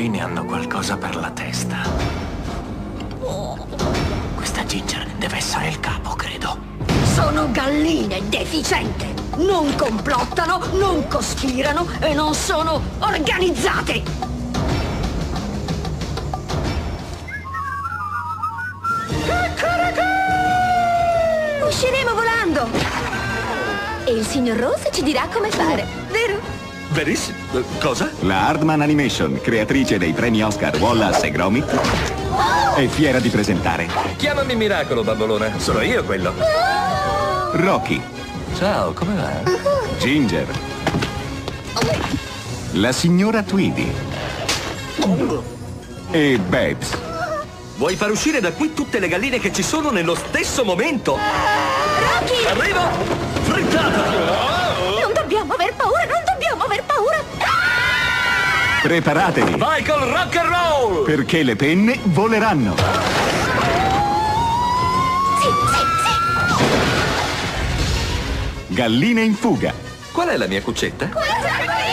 galline hanno qualcosa per la testa. Questa Ginger deve essere il capo, credo. Sono galline deficiente. Non complottano, non cospirano e non sono organizzate. Usciremo volando. E il signor Rose ci dirà come fare, vero? Verissimo. Cosa? La Hardman Animation, creatrice dei premi Oscar Wallace e Gromit, è fiera di presentare Chiamami Miracolo, bambolona. Sono io quello. Rocky, Ciao, come va? Ginger, la signora Tweedy e Babs. Vuoi far uscire da qui tutte le galline che ci sono nello stesso momento? Rocky! Arrivo! Frittata! Non dobbiamo aver paura, non dobbiamo aver paura. Preparatevi, Vai col rock and roll! perché le penne voleranno. Sì, sì, sì. Galline in fuga. Qual è la mia cuccetta? Questa è qui!